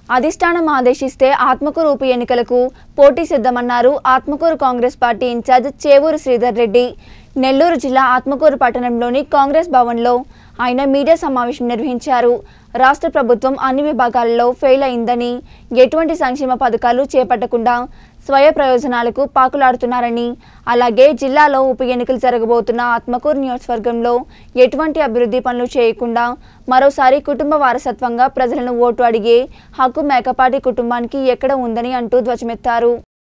అధిష్టానం ఆదేశిస్తే ఆత్మకూరు ఉప ఎన్నికలకు పోటీ సిద్ధమన్నారు ఆత్మకూరు కాంగ్రెస్ పార్టీ ఇన్ఛార్జ్ చేవూరు శ్రీధర్ రెడ్డి. నెల్లూరు జిల్లా ఆత్మకూరు పట్టణంలోని కాంగ్రెస్ భవన్లో ఆయన మీడియా సమావేశం నిర్వహించారు. రాష్ట్ర ప్రభుత్వం అన్ని విభాగాల్లో ఫెయిల్ అయిందని, ఎటువంటి సంక్షేమ పథకాలు చేపట్టకుండా స్వయ ప్రయోజనాలకు పాకులాడుతున్నారని, అలాగే జిల్లాలో ఉప ఎన్నికలు జరగబోతున్న ఆత్మకూరు నియోజకవర్గంలో ఎటువంటి అభివృద్ధి పనులు చేయకుండా మరోసారి కుటుంబ వారసత్వంగా ప్రజలను ఓటు అడిగే హక్కు మేకపాటి కుటుంబానికి ఎక్కడ ఉందని అంటూ ధ్వజమెత్తారు.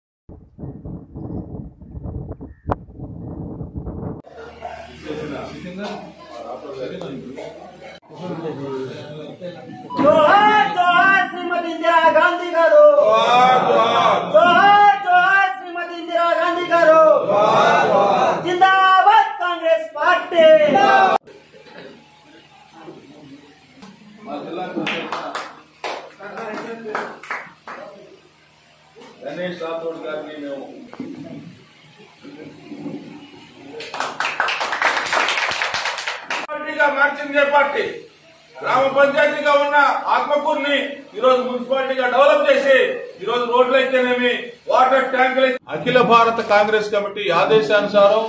जोहार जोहार श्रीमती इंदिरा गांधी गारू जोहार जोहार श्रीमती इंदिरा गांधी गारू जिंदाबाद कांग्रेस पार्टी गणेश राठौड़ गारी మార్చిందే పార్టీ గ్రామ పంచాయతీగా ఉన్న ఆత్మకూరుని ఈరోజు మున్సిపాలిటీగా డెవలప్ చేసి ఈరోజు రోడ్లు అయితేనేమి వాటర్ ట్యాంకులు. అఖిల భారత కాంగ్రెస్ కమిటీ ఆదేశానుసారం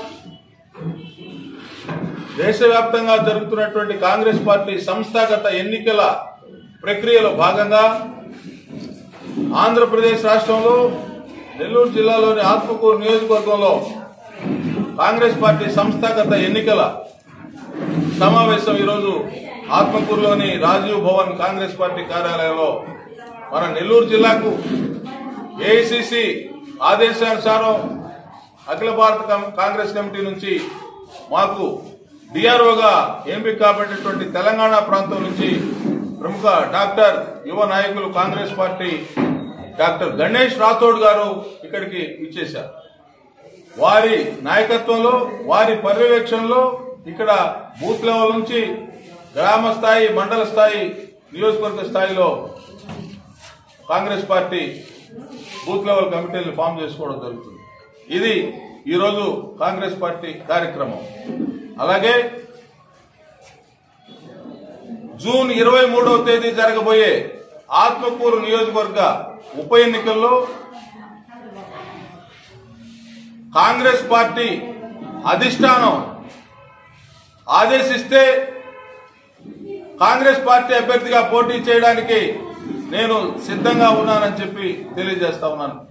దేశవ్యాప్తంగా జరుగుతున్నటువంటి కాంగ్రెస్ పార్టీ సంస్థాగత ఎన్నికల ప్రక్రియలో భాగంగా ఆంధ్రప్రదేశ్ రాష్ట్రంలో నెల్లూరు జిల్లాలోని ఆత్మకూరు నియోజకవర్గంలో కాంగ్రెస్ పార్టీ సంస్థాగత ఎన్నికల సమావేశం ఈరోజు ఆత్మకూరులోని రాజీవ్ భవన్ కాంగ్రెస్ పార్టీ కార్యాలయంలో మన నెల్లూరు జిల్లాకు ఏఐసిసి ఆదేశానుసారం అఖిల భారత కాంగ్రెస్ కమిటీ నుంచి మాకు డిఆర్ఓగా ఎంపిక కాబట్టినటువంటి తెలంగాణ ప్రాంతం నుంచి ప్రముఖ డాక్టర్ యువ నాయకులు కాంగ్రెస్ పార్టీ డాక్టర్ గణేష్ రాథోడ్ గారు ఇక్కడికి ఇచ్చేశారు. వారి నాయకత్వంలో వారి పర్యవేక్షణలో ఇక్కడ బూత్ లెవెల్ నుంచి గ్రామ స్థాయి, మండల స్థాయి, నియోజకవర్గ స్థాయిలో కాంగ్రెస్ పార్టీ బూత్ లెవెల్ కమిటీలను ఫామ్ చేసుకోవడం జరుగుతుంది. ఇది ఈరోజు కాంగ్రెస్ పార్టీ కార్యక్రమం. అలాగే జూన్ 23వ తేదీ జరగబోయే ఆత్మకూరు నియోజకవర్గ ఉప ఎన్నికల్లో కాంగ్రెస్ పార్టీ అధిష్టానం ఆదేశిస్తే కాంగ్రెస్ పార్టీ అభ్యర్థిగా పోటీ చేయడానికి నేను సిద్ధంగా ఉన్నానని చెప్పి తెలియజేస్తా ఉన్నాను.